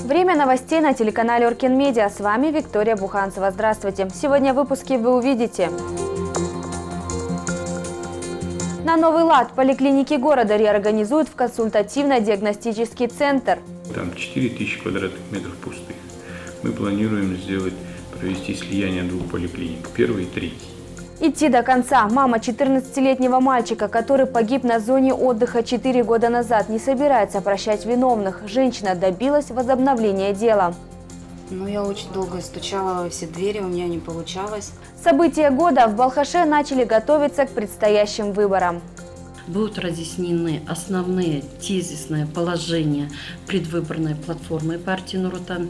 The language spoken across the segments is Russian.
Время новостей на телеканале Оркен Медиа. С вами Виктория Буханцева. Здравствуйте. Сегодня в выпуске вы увидите: на новый лад поликлиники города реорганизуют в консультативно-диагностический центр. Там 4000 квадратных метров пустых. Мы планируем провести слияние двух поликлиник, первый и третий. Идти до конца. Мама 14-летнего мальчика, который погиб на зоне отдыха 4 года назад, не собирается прощать виновных. Женщина добилась возобновления дела. Я очень долго стучала во все двери, у меня не получалось. События года: в Балхаше начали готовиться к предстоящим выборам. Будут разъяснены основные тезисные положения предвыборной платформы партии Нур Отан.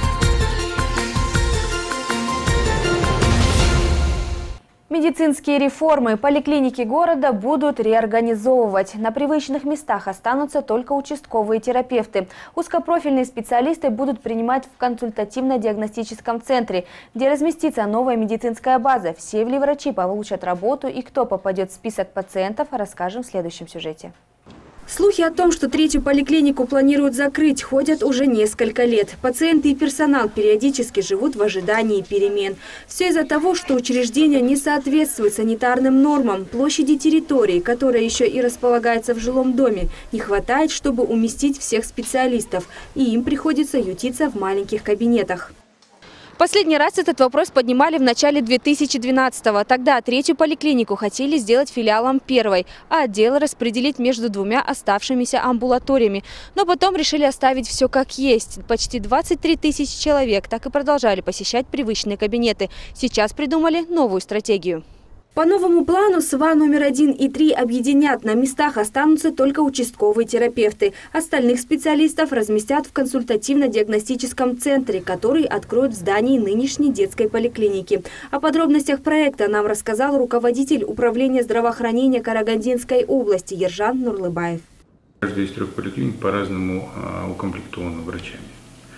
Медицинские реформы. Поликлиники города будут реорганизовывать. На привычных местах останутся только участковые терапевты. Узкопрофильные специалисты будут принимать в консультативно-диагностическом центре, где разместится новая медицинская база. Все ли врачи получат работу и кто попадет в список пациентов, расскажем в следующем сюжете. Слухи о том, что третью поликлинику планируют закрыть, ходят уже несколько лет. Пациенты и персонал периодически живут в ожидании перемен. Все из-за того, что учреждение не соответствует санитарным нормам. Площади территории, которая еще и располагается в жилом доме, не хватает, чтобы уместить всех специалистов. И им приходится ютиться в маленьких кабинетах. Последний раз этот вопрос поднимали в начале 2012-го. Тогда третью поликлинику хотели сделать филиалом первой, а отдел распределить между двумя оставшимися амбулаториями. Но потом решили оставить все как есть. Почти 23 тысячи человек так и продолжали посещать привычные кабинеты. Сейчас придумали новую стратегию. По новому плану СВА номер 1 и 3 объединят. На местах останутся только участковые терапевты. Остальных специалистов разместят в консультативно-диагностическом центре, который откроют в здании нынешней детской поликлиники. О подробностях проекта нам рассказал руководитель управления здравоохранения Карагандинской области Ержан Нурлыбаев. Каждая из трех поликлиник по-разному укомплектована врачами.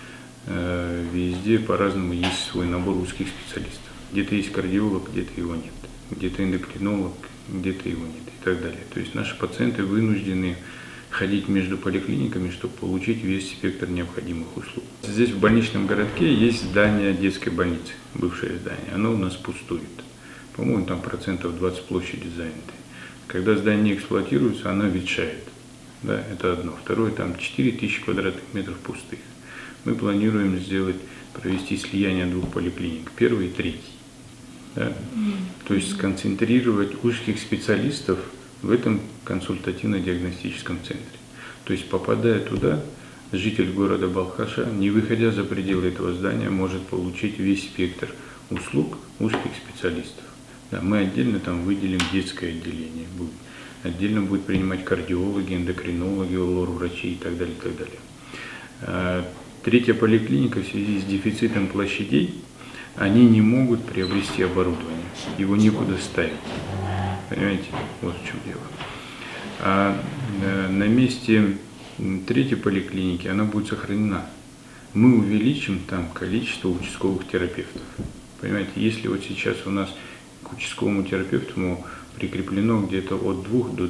Везде по-разному есть свой набор узких специалистов. Где-то есть кардиолог, где-то его нет. Где-то эндокринолог, где-то его нет и так далее. То есть наши пациенты вынуждены ходить между поликлиниками, чтобы получить весь спектр необходимых услуг. Здесь в больничном городке есть здание детской больницы, бывшее здание. Оно у нас пустует. По-моему, там 20% площади заняты. Когда здание не эксплуатируется, оно ветшает. Да, это одно. Второе, там 4000 квадратных метров пустых. Мы планируем провести слияние двух поликлиник, первый и третий. Да? То есть сконцентрировать узких специалистов в этом консультативно-диагностическом центре. То есть, попадая туда, житель города Балхаша, не выходя за пределы этого здания, может получить весь спектр услуг узких специалистов. Да, мы отдельно там выделим детское отделение, отдельно будут принимать кардиологи, эндокринологи, лор-врачи и так далее, и так далее. Третья поликлиника в связи с дефицитом площадей, они не могут приобрести оборудование, его некуда ставить. Понимаете, вот в чем дело. А на месте третьей поликлиники она будет сохранена. Мы увеличим там количество участковых терапевтов. Понимаете, если вот сейчас у нас к участковому терапевту прикреплено где-то от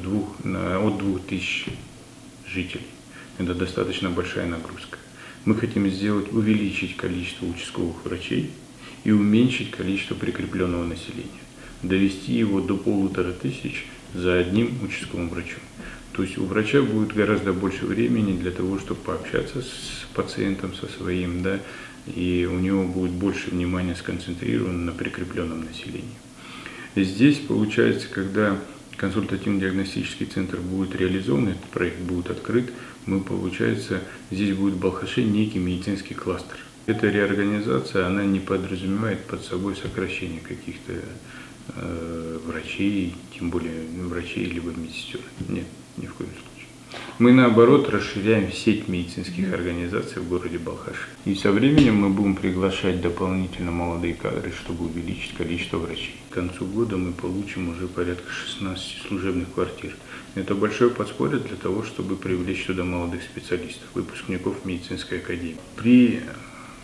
2000 жителей, это достаточно большая нагрузка. Мы хотим увеличить количество участковых врачей и уменьшить количество прикрепленного населения, довести его до 1500 за одним участковым врачом. То есть у врача будет гораздо больше времени для того, чтобы пообщаться с пациентом, со своим, да, и у него будет больше внимания сконцентрировано на прикрепленном населении. Здесь получается, когда консультативно-диагностический центр будет реализован, этот проект будет открыт, здесь будет в Балхаше некий медицинский кластер. Эта реорганизация, она не подразумевает под собой сокращение каких-то врачей, тем более врачей либо медсестер. Нет, ни в коем случае. Мы, наоборот, расширяем сеть медицинских организаций в городе Балхаш. И со временем мы будем приглашать дополнительно молодые кадры, чтобы увеличить количество врачей. К концу года мы получим уже порядка 16 служебных квартир. Это большое подспорье для того, чтобы привлечь сюда молодых специалистов, выпускников медицинской академии. При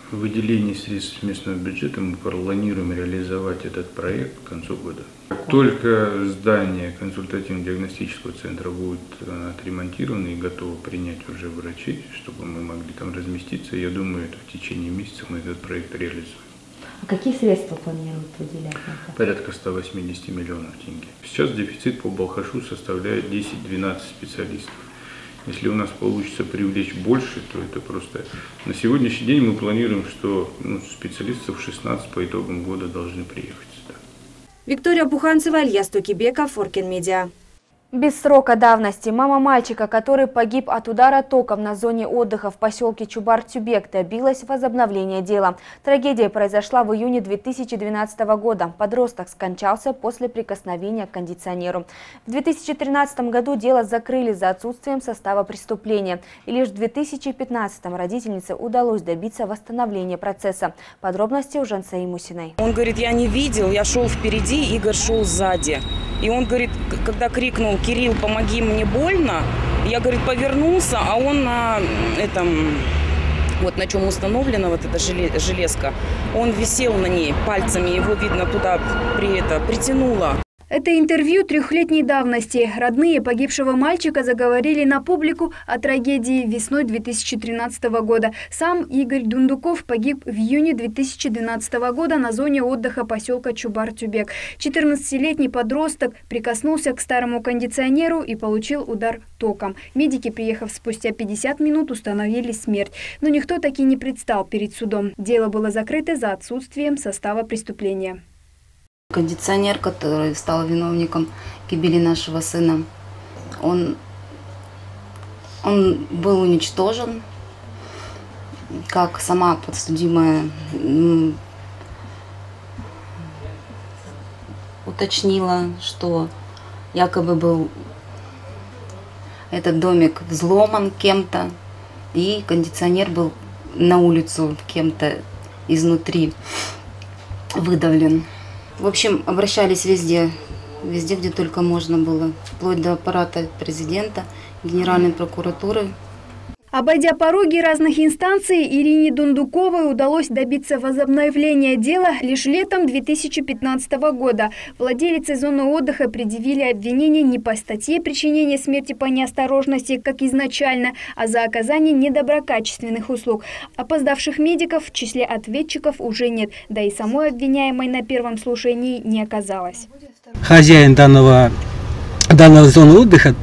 выделении средств местного бюджета мы планируем реализовать этот проект к концу года. Как только здание консультативно-диагностического центра будет отремонтировано и готово принять уже врачей, чтобы мы могли там разместиться, я думаю, это в течение месяца мы этот проект реализуем. А какие средства планируют выделять на это? Порядка 180 миллионов тенге. Сейчас дефицит по Балхашу составляет 10-12 специалистов. Если у нас получится привлечь больше, то это просто... На сегодняшний день мы планируем, что специалистов 16 по итогам года должны приехать сюда. Виктория Буханцева, Илья Стукибеков, Форкин Медиа. Без срока давности мама мальчика, который погиб от удара током на зоне отдыха в поселке Чубар-Тюбек, добилась возобновления дела. Трагедия произошла в июне 2012 года. Подросток скончался после прикосновения к кондиционеру. В 2013 году дело закрыли за отсутствием состава преступления. И лишь в 2015 родительнице удалось добиться восстановления процесса. Подробности у Жансаи Мусиной. Он говорит, я не видел, я шел впереди, Игорь шел сзади. И он говорит, когда крикнул: «Кирилл, помоги, мне больно», я, говорит, повернулся, а он на этом, вот на чем установлена вот эта железка, он висел на ней пальцами, его видно туда притянуло. Это интервью трехлетней давности. Родные погибшего мальчика заговорили на публику о трагедии весной 2013 года. Сам Игорь Дундуков погиб в июне 2012 года на зоне отдыха поселка Чубар-Тюбек. 14-летний подросток прикоснулся к старому кондиционеру и получил удар током. Медики, приехав спустя 50 минут, установили смерть. Но никто таки не предстал перед судом. Дело было закрыто за отсутствием состава преступления. Кондиционер, который стал виновником гибели нашего сына, он был уничтожен, как сама подсудимая уточнила, что якобы был этот домик взломан кем-то, и кондиционер был на улицу кем-то изнутри выдавлен. В общем, обращались везде, где только можно было, вплоть до аппарата президента, Генеральной прокуратуры. Обойдя пороги разных инстанций, Ирине Дундуковой удалось добиться возобновления дела лишь летом 2015 года. Владелице зоны отдыха предъявили обвинение не по статье причинения смерти по неосторожности, как изначально, а за оказание недоброкачественных услуг. Опоздавших медиков в числе ответчиков уже нет, да и самой обвиняемой на первом слушании не оказалось. Хозяин данной зоны отдыха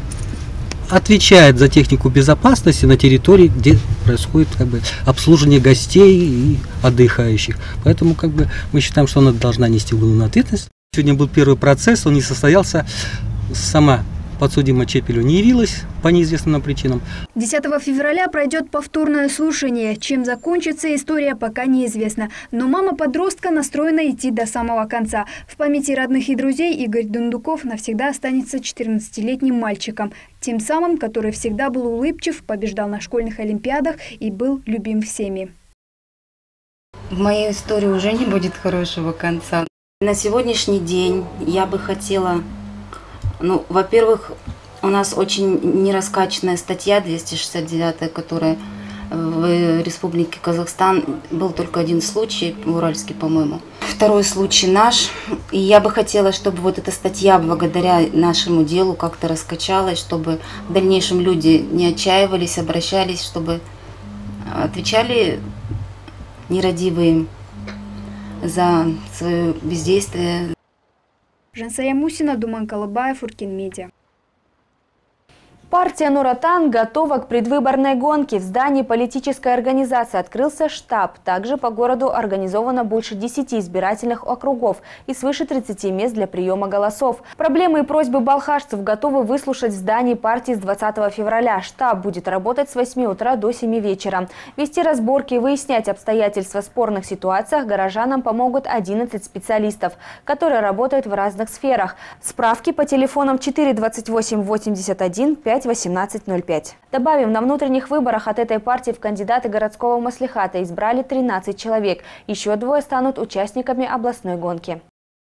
отвечает за технику безопасности на территории, где происходит обслуживание гостей и отдыхающих. Поэтому мы считаем, что она должна нести уголовную ответственность. Сегодня был первый процесс, он не состоялся. Сама подсудимая Чепелю не явилась по неизвестным причинам. 10 февраля пройдет повторное слушание. Чем закончится история, пока неизвестно. Но мама подростка настроена идти до самого конца. В памяти родных и друзей Игорь Дундуков навсегда останется 14-летним мальчиком. Тем самым, который всегда был улыбчив, побеждал на школьных олимпиадах и был любим всеми. В моей истории уже не будет хорошего конца. На сегодняшний день я бы хотела... во-первых, у нас очень нераскачанная статья 269, которая в Республике Казахстан был только один случай, в Уральске, по-моему. Второй случай наш. И я бы хотела, чтобы вот эта статья благодаря нашему делу как-то раскачалась, чтобы в дальнейшем люди не отчаивались, обращались, чтобы отвечали нерадивые за свое бездействие. Жансая Мусина, Думан Калабаев, Форкин Медиа. Партия Нур-Отан готова к предвыборной гонке. В здании политической организации открылся штаб. Также по городу организовано больше 10 избирательных округов и свыше 30 мест для приема голосов. Проблемы и просьбы балхашцев готовы выслушать в здании партии с 20 февраля. Штаб будет работать с 8 утра до 7 вечера. Вести разборки и выяснять обстоятельства в спорных ситуациях горожанам помогут 11 специалистов, которые работают в разных сферах. Справки по телефонам 428 81 5 1805. Добавим, на внутренних выборах от этой партии в кандидаты городского маслихата избрали 13 человек. Еще двое станут участниками областной гонки.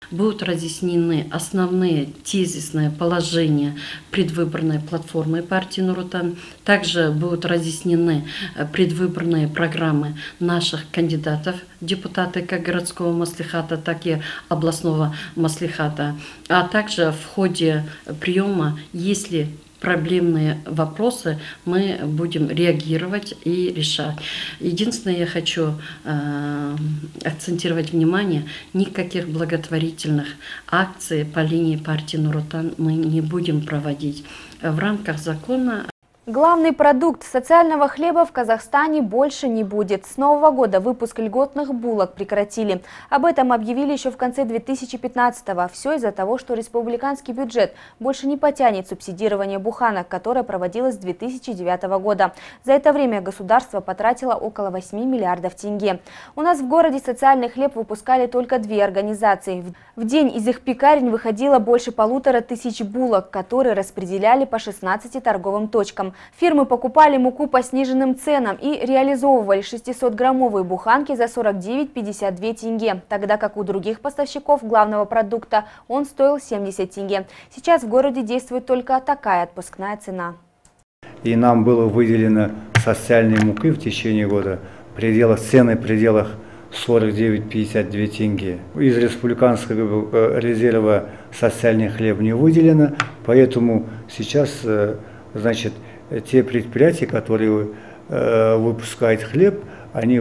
Будут разъяснены основные тезисные положения предвыборной платформы партии Нур-Отан. Также будут разъяснены предвыборные программы наших кандидатов в депутаты как городского маслихата, так и областного маслихата. А также в ходе приема, если проблемные вопросы, мы будем реагировать и решать. Единственное, я хочу акцентировать внимание, никаких благотворительных акций по линии партии Нур-Отан мы не будем проводить. В рамках закона Главный продукт социального хлеба в Казахстане больше не будет. С Нового года выпуск льготных булок прекратили. Об этом объявили еще в конце 2015-го. Все из-за того, что республиканский бюджет больше не потянет субсидирование буханок, которое проводилось с 2009 года. За это время государство потратило около 8 миллиардов тенге. У нас в городе социальный хлеб выпускали только 2 организации. В день из их пекарен выходило больше 1500 булок, которые распределяли по 16 торговым точкам. Фирмы покупали муку по сниженным ценам и реализовывали 600-граммовые буханки за 49,52 тенге, тогда как у других поставщиков главного продукта он стоил 70 тенге. Сейчас в городе действует только такая отпускная цена. И нам было выделено социальной муки в течение года цены в пределах 49,52 тенге. Из республиканского резерва социальный хлеб не выделено, поэтому сейчас, значит, те предприятия, которые выпускают хлеб, они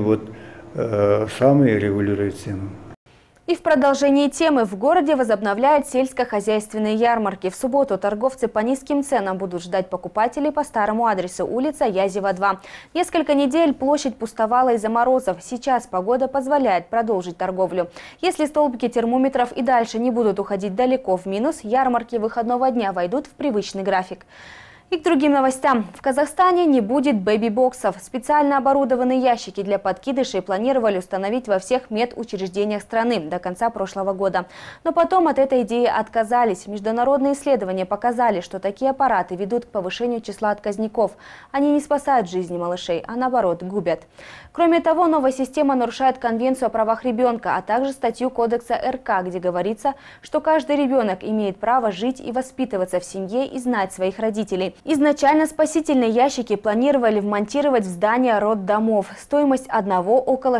самые регулируют цену. И в продолжении темы в городе возобновляют сельскохозяйственные ярмарки. В субботу торговцы по низким ценам будут ждать покупателей по старому адресу улица Язева, 2. Несколько недель площадь пустовала из-за морозов. Сейчас погода позволяет продолжить торговлю. Если столбики термометров и дальше не будут уходить далеко в минус, ярмарки выходного дня войдут в привычный график. И к другим новостям. В Казахстане не будет бэби-боксов. Специально оборудованные ящики для подкидышей планировали установить во всех медучреждениях страны до конца прошлого года. Но потом от этой идеи отказались. Международные исследования показали, что такие аппараты ведут к повышению числа отказников. Они не спасают жизни малышей, а наоборот губят. Кроме того, новая система нарушает Конвенцию о правах ребенка, а также статью Кодекса РК, где говорится, что каждый ребенок имеет право жить и воспитываться в семье и знать своих родителей. Изначально спасительные ящики планировали вмонтировать в здание роддомов. Стоимость одного около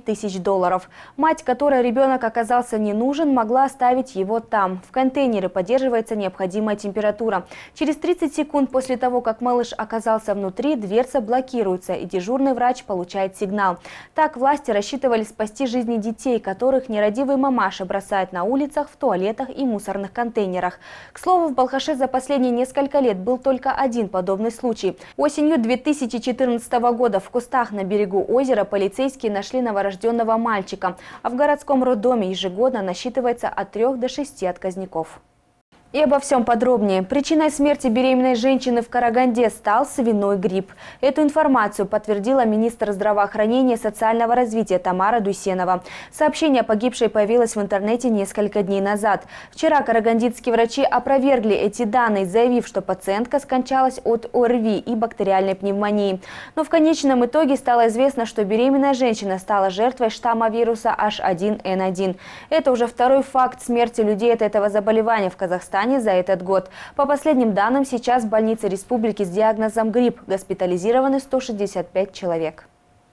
$6000. Мать, которой ребенок оказался не нужен, могла оставить его там. В контейнере поддерживается необходимая температура. Через 30 секунд после того, как малыш оказался внутри, дверца блокируется, и дежурный врач получает сигнал. Так власти рассчитывали спасти жизни детей, которых нерадивые мамаши бросают на улицах, в туалетах и мусорных контейнерах. К слову, в Балхаше за последние несколько лет был только один подобный случай. Осенью 2014 года в кустах на берегу озера полицейские нашли новорожденного мальчика, а в городском роддоме ежегодно насчитывается от 3 до 6 отказников. И обо всем подробнее. Причиной смерти беременной женщины в Караганде стал свиной грипп. Эту информацию подтвердила министр здравоохранения и социального развития Тамара Дусенова. Сообщение о погибшей появилось в интернете несколько дней назад. Вчера карагандинские врачи опровергли эти данные, заявив, что пациентка скончалась от ОРВИ и бактериальной пневмонии. Но в конечном итоге стало известно, что беременная женщина стала жертвой штамма вируса H1N1. Это уже второй факт смерти людей от этого заболевания в Казахстане за этот год. По последним данным, сейчас в больнице республики с диагнозом грипп госпитализированы 165 человек.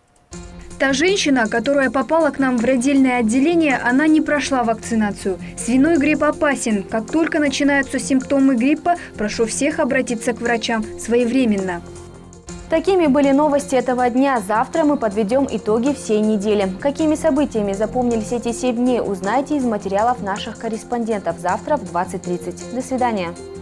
Та женщина, которая попала к нам в родильное отделение, она не прошла вакцинацию. Свиной грипп опасен. Как только начинаются симптомы гриппа, прошу всех обратиться к врачам своевременно. Такими были новости этого дня. Завтра мы подведем итоги всей недели. Какими событиями запомнились эти 7 дней, узнаете из материалов наших корреспондентов завтра в 20:30. До свидания.